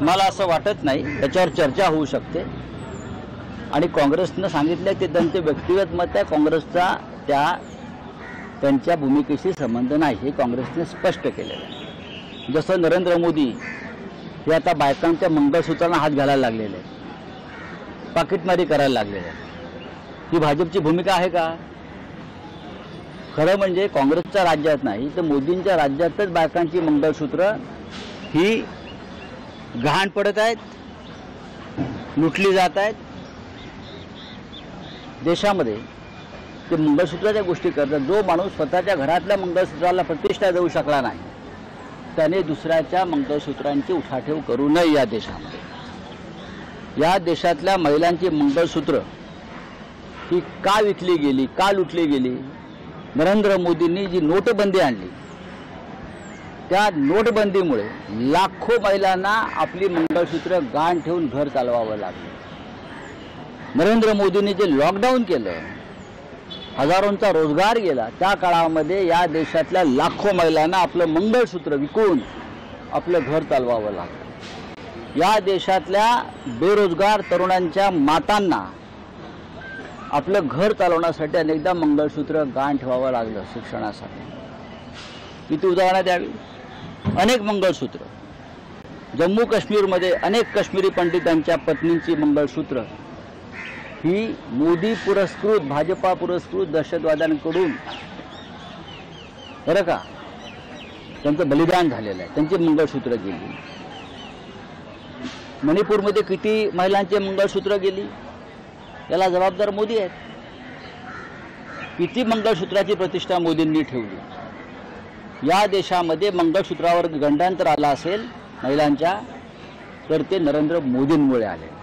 मला असं वाटत नाही, त्याच्यावर चर्चा होऊ शकते आणि काँग्रेसनं सांगितलं की त्यांचे व्यक्तिगत मत आहे, काँग्रेसचा त्यांच्या भूमिकेशी संबंध नाही, हे काँग्रेसने स्पष्ट केलेलं आहे। जसं नरेंद्र मोदी हे आता बायकांच्या मंगळसूत्रांना हात घालायला लागलेले आहेत, पाकिटमारी करायला लागलेले आहेत, ही भाजपची भूमिका आहे का? खरं म्हणजे काँग्रेसच्या राज्यात नाही तर मोदींच्या राज्यातच बायकांची मंगळसूत्र ही गहाण पडत आहेत, लुटली जात आहेत। देशामध्ये ते मंगळसूत्राच्या गोष्टी करतात। जो माणूस स्वतःच्या घरातल्या मंगळसूत्राला प्रतिष्ठा देऊ शकला नाही त्याने दुसऱ्याच्या मंगळसूत्रांची उठाठेव करू नये। या देशामध्ये या देशातल्या महिलांची मंगळसूत्र ही का विकली गेली, का लुटली गेली? नरेंद्र मोदींनी जी नोटबंदी आणली त्या नोटबंदीमुळे लाखो महिलांना आपली मंगळसूत्र गहाण ठेवून घर चालवावं लागलं। नरेंद्र मोदींनी जे लॉकडाऊन केलं, हजारोंचा रोजगार गेला, त्या काळामध्ये या देशातल्या लाखो महिलांना आपलं मंगळसूत्र विकून आपलं घर चालवावं लागलं। या देशातल्या बेरोजगार तरुणांच्या मातांना आपलं घर चालवण्यासाठी अनेकदा मंगळसूत्र गहाण ठेवावं लागलं शिक्षणासाठी। किती उदाहरणं द्यावी? अनेक मंगळसूत्र जम्मू काश्मीरमध्ये अनेक काश्मीरी पंडितांच्या पत्नींची मंगळसूत्र ही मोदी पुरस्कृत, भाजपा पुरस्कृत दहशतवाद्यांकडून बरं का त्यांचं बलिदान झालेलं आहे, त्यांची मंगळसूत्र गेली। मणिपूरमध्ये किती महिलांचे मंगळसूत्र गेली, याला जबाबदार मोदी आहेत। किती मंगळसूत्राची प्रतिष्ठा मोदींनी ठेवली। या देशामध्ये मंगळसूत्रावर गंडांतर आला असेल महिलांच्या तर ते नरेंद्र मोदींमुळे आले।